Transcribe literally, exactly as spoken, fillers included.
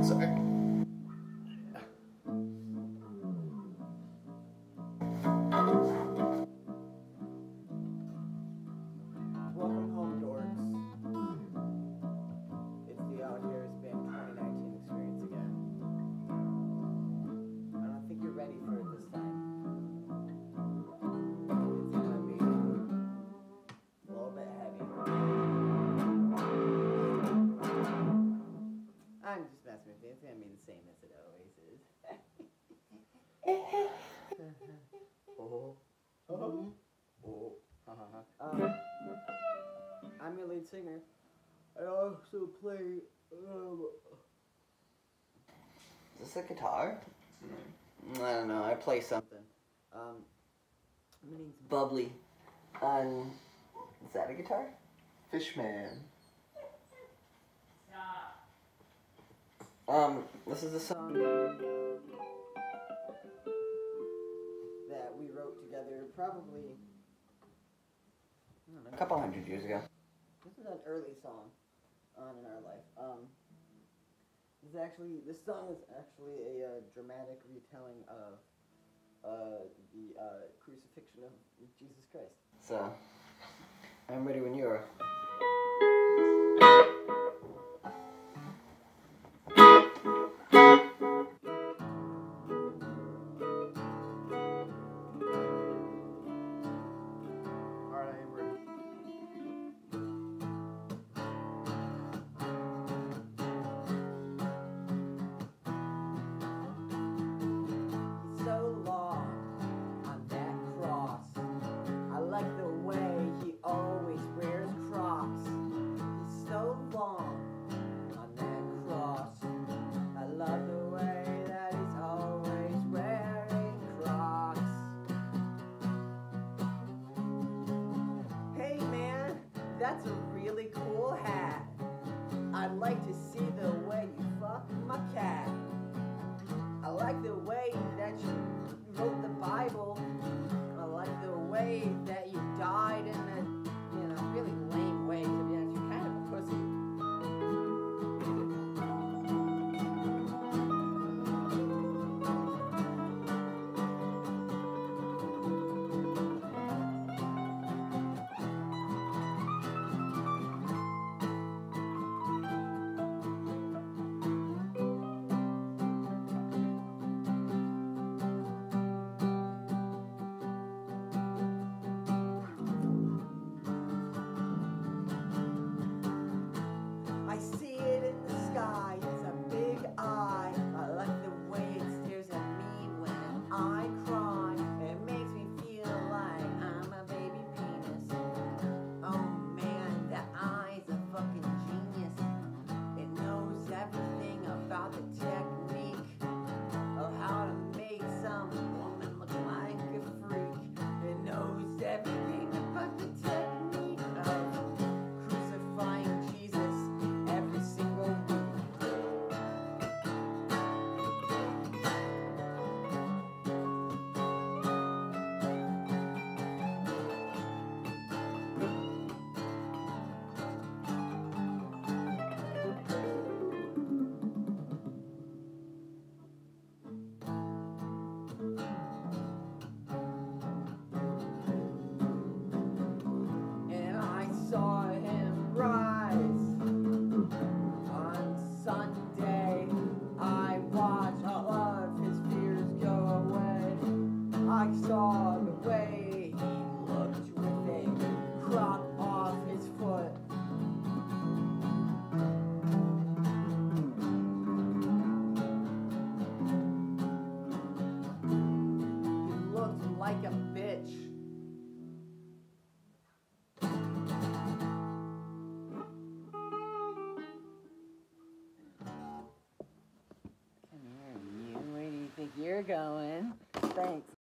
Sorry. Welcome home, dorks. It's the Out Here's Band twenty nineteen experience again. I don't think you're ready for it this time. It's gonna be a little bit heavy. I'm just messing with you. It's gonna be the same as it always is. Oh. Oh. Oh. Um, I'm your lead singer. I also play. Um, Is this a guitar? I don't know. I play something. Um, my name's Bubbly. Um, is that a guitar? Fishman. Um, this is a song that we wrote together probably I don't know, A couple hundred years ago. This is an early song on in our life. Um, this is actually this song is actually a uh, dramatic retelling of uh, the uh, crucifixion of Jesus Christ. So, I'm ready when you are. That's a really cool hat. I'd like to see the way you fuck my cat. I like the way that you wrote the Bible. I like the way that you died in a, you know, really lame way, to be honest. You're kind of a pussy. I saw the way he looked with a crop off his foot. He looked like a bitch. Come here, you. Where do you think you're going? Thanks.